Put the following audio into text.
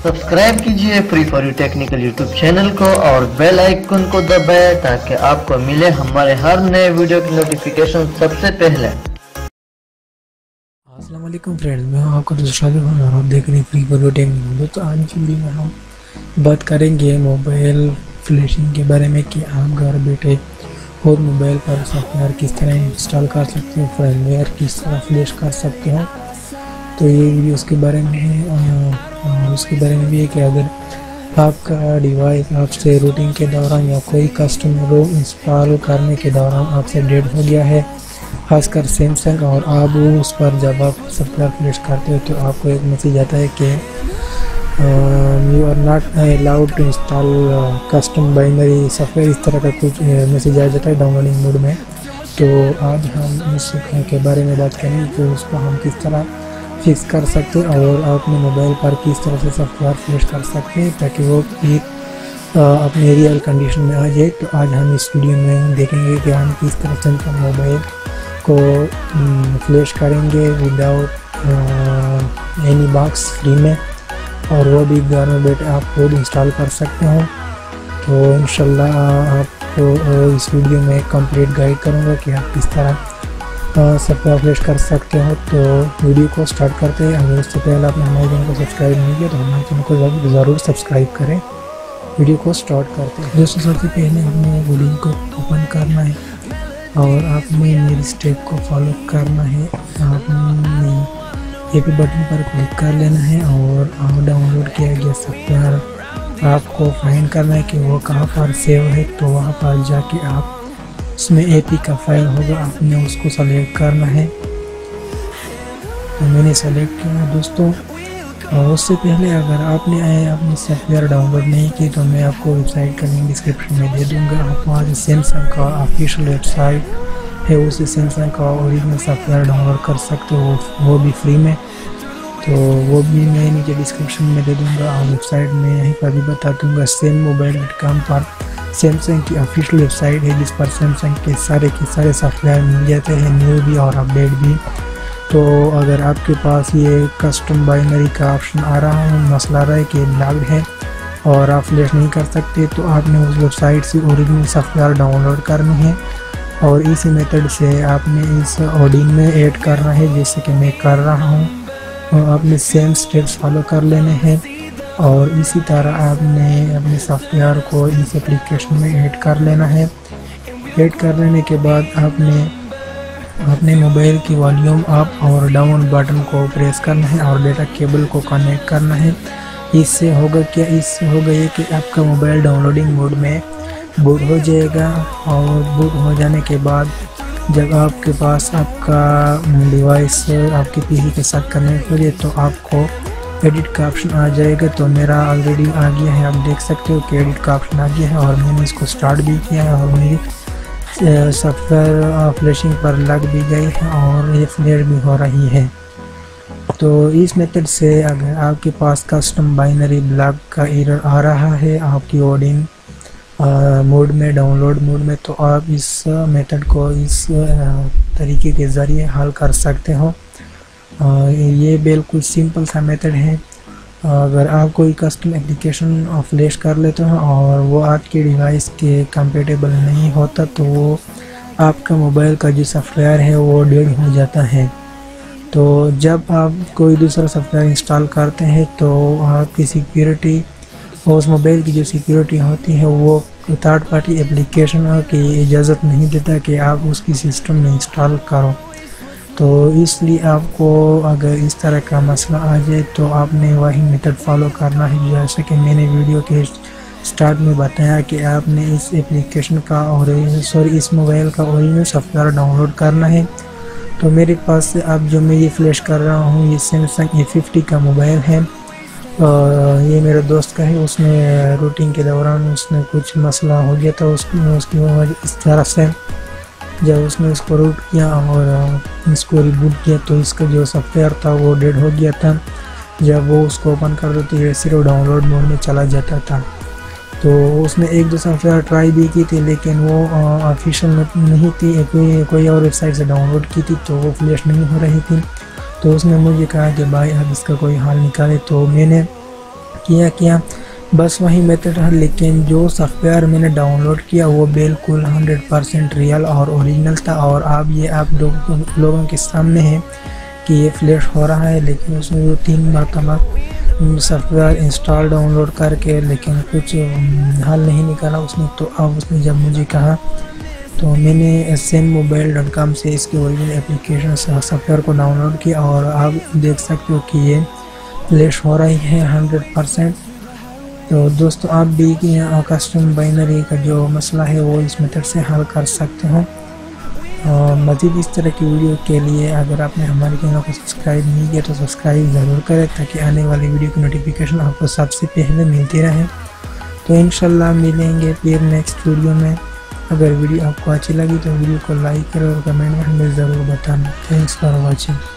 Subscribe कीजिए free for you technical YouTube channel को और बेल आइकन को दबाएं ताकि आपको मिले हमारे हर नए वीडियो की नोटिफिकेशन सबसे पहले। अस्सलाम वालेकुम फ्रेंड्स, मैं हूं आपका दूसरा और आप देख रहे हैं फ्री फॉर यू टेक्निकल। तो आज की वीडियो में हम बात करेंगे मोबाइल फ्लैशिंग के बारे में कि आप घर बैठे खुद मोबाइल पर सॉफ्टवेयर किस तरह इंस्टॉल कर सकते हो, फर्मवेयर किस तरह फ्लैश कर सकते हो। तो ये वीडियो उसके बारे में है और उसके बारे में भी है कि अगर आपका डिवाइस आपसे रूटिंग के दौरान या कोई कस्टम रोम इंस्टॉल करने के दौरान आपसे डेड हो गया है, खासकर सैमसंग, और आप उस पर जब आप सॉफ्टवेयर फ्लैश करते हो तो आपको एक मैसेज आता है कि you are not allowed to install custom binary software, इस तरह का कुछ मैसेज आ जाता है डाउनलोडिंग मोड में। तो आज हम इस के बारे में बात करेंगे कि उसको हम किस तरह फिक्स कर सकते हैं और अपने मोबाइल पर किस तरह से सॉफ्टवेयर फ्लैश कर सकते हैं ताकि वो फिर अपने रियल कंडीशन में आ जाए। तो आज हम इस वीडियो में देखेंगे कि हम किस तरह से अपने मोबाइल को फ्लैश करेंगे विदाउट एनी बॉक्स फ्री में, और वो भी घर में बैठे आप खुद इंस्टॉल कर सकते हो। तो इंशाल्लाह आपको इस वीडियो में कंप्लीट गाइड करूँगा कि आप किस तरह सॉफ्टवेयर फ्लैश कर सकते हो। तो वीडियो को स्टार्ट करते हैं। अगर उससे पहले आपने हमारे चैनल को सब्सक्राइब नहीं किया तो हमारे चैनल को ज़रूर सब्सक्राइब करें। वीडियो को स्टार्ट करते हैं। दोस्तों, सबसे पहले हमें वीडियो को ओपन करना है और आपने मेरी स्टेप को फॉलो करना है। आपने एक बटन पर क्लिक कर लेना है और डाउनलोड किया गया सॉफ्टवेयर आपको फाइंड करना है कि वो कहाँ पर सेव है। तो वहाँ पर जाके आप उसमें एपी का फाइल होगा, आपने उसको सेलेक्ट करना है। तो मैंने सेलेक्ट किया दोस्तों। और उससे पहले अगर आपने अपनी सॉफ्टवेयर डाउनलोड नहीं की तो मैं आपको वेबसाइट का लिंक डिस्क्रिप्शन में दे दूंगा। आप वहाँ से सैमसंग का ऑफिशियल वेबसाइट है, उससे सैमसंग का ओरिजिनल सॉफ्टवेयर डाउनलोड कर सकते हो, वो भी फ्री में। तो वो भी मैं नीचे डिस्क्रिप्शन में दे दूंगा और वेबसाइट में यहीं पर भी बता दूंगा। SamMobile.com पर सैमसंग की ऑफिशियल वेबसाइट है जिस पर सैमसंग के सारे सॉफ्टवेयर मिल जाते हैं, न्यू भी और अपडेट भी। तो अगर आपके पास ये कस्टम बाइनरी का ऑप्शन आ रहा है, मसला रहा है कि लॉक्ड है और आप फ्लैश नहीं कर सकते, तो आपने उस वेबसाइट से ओरिजिनल सॉफ्टवेयर डाउनलोड करनी है और इसी मेथड से आपने इस ऑडिन में ऐड करना है जैसे कि मैं कर रहा हूँ। और आपने सेम स्टेप्स फॉलो कर लेने हैं और इसी तरह आपने अपने सॉफ्टवेयर को इस एप्लीकेशन में ऐड कर लेना है। ऐड कर लेने के बाद आपने अपने मोबाइल की वॉल्यूम अप और डाउन बटन को प्रेस करना है और डेटा केबल को कनेक्ट करना है। इससे होगा ये कि आपका मोबाइल डाउनलोडिंग मोड में बूट हो जाएगा और बूट हो जाने के बाद जब आपके पास आपका डिवाइस आपके पीसी के साथ कनेक्ट हो जाए तो आपको एडिट का ऑप्शन आ जाएगा। तो मेरा ऑलरेडी आ गया है, आप देख सकते हो कि एडिट का ऑप्शन आ गया है और मैंने इसको स्टार्ट भी किया है और मेरी सॉफ्टवेयर फ्लैशिंग पर लग भी गई है और ये फ्लैश भी हो रही है। तो इस मेथड से अगर आपके पास कस्टम बाइनरी ब्लॉक का एरर आ रहा है आपकी ओडिन मोड में, डाउनलोड मोड में, तो आप इस मेथड को इस तरीके के ज़रिए हल कर सकते हो। ये बिल्कुल सिंपल सा मेथड है। अगर आप कोई कस्टम एप्लीकेशन फ्लैश कर लेते हो और वो आपके डिवाइस के कंपेटेबल नहीं होता तो वो आपका मोबाइल का जो सॉफ्टवेयर है वो डेड हो जाता है। तो जब आप कोई दूसरा सॉफ्टवेयर इंस्टॉल करते हैं तो आपकी सिक्योरिटी, उस मोबाइल की जो सिक्योरिटी होती है वो थर्ड पार्टी एप्लीकेशन की इजाज़त नहीं देता कि आप उसकी सिस्टम में इंस्टॉल करो। तो इसलिए आपको अगर इस तरह का मसला आ जाए तो आपने वही मेथड फॉलो करना है जैसे कि मैंने वीडियो के स्टार्ट में बताया कि आपने इस एप्लीकेशन का और इस मोबाइल का ओरिजिनल सॉफ्टवेयर डाउनलोड करना है। तो मेरे पास से अब जो मैं ये फ्लैश कर रहा हूँ ये सैमसंग A50 का मोबाइल है। ये मेरे दोस्त का है, उसने रूटिंग के दौरान उसने कुछ मसला हो गया था उसकी वजह इस तरह से जब उसने इसको रूट किया और इसको रिबूट किया तो इसका जो सॉफ्टवेयर था वो डेड हो गया था। जब वो उसको ओपन कर दो तो ये सिर्फ डाउनलोड मोड में चला जाता था। तो उसने एक दो सॉफ्टवेयर ट्राई भी की थी लेकिन वो ऑफिशियल नहीं थी, कोई और वेबसाइट से डाउनलोड की थी तो वो फ्लैश नहीं हो रही थी। तो उसने मुझे कहा कि भाई अब इसका कोई हल निकाले। तो मैंने किया बस वही मेथड है, लेकिन जो सॉफ्टवेयर मैंने डाउनलोड किया वो बिल्कुल 100% रियल और ओरिजिनल था। और अब ये आप लोगों के सामने है कि ये फ्लैश हो रहा है, लेकिन उसमें वो 3 मरतबा सॉफ्टवेयर इंस्टॉल डाउनलोड करके लेकिन कुछ हल नहीं निकाला उसने। तो अब उसने जब मुझे कहा तो मैंने SMMobile.com से इसके ओरिजिनल एप्लीकेशन सॉफ्टवेयर को डाउनलोड किया और आप देख सकते हो कि ये फ्लैश हो रही है 100%। तो दोस्तों आप भी कस्टम बाइनरी का जो मसला है वो इस मेथड से हल कर सकते हो। और मज़ीद इस तरह की वीडियो के लिए अगर आपने हमारे चैनल को सब्सक्राइब नहीं किया तो सब्सक्राइब ज़रूर करें ताकि आने वाली वीडियो की नोटिफिकेशन आपको सबसे पहले मिलती रहे। तो इंशाल्लाह मिलेंगे फिर नेक्स्ट वीडियो में। अगर वीडियो आपको अच्छी लगी तो वीडियो को लाइक करें और कमेंट में हमें ज़रूर बताना। Thanks for watching.